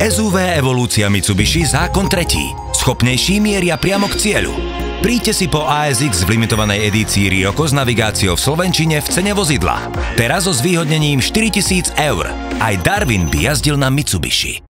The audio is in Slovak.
SUV evolúcia Mitsubishi zákon 3. Schopnejší mieria priamo k cieľu. Príďte si po ASX v limitovanej edícii Ryoko s navigáciou v slovenčine v cene vozidla. Teraz so zvýhodnením 4 000 €. Aj Darwin by jazdil na Mitsubishi.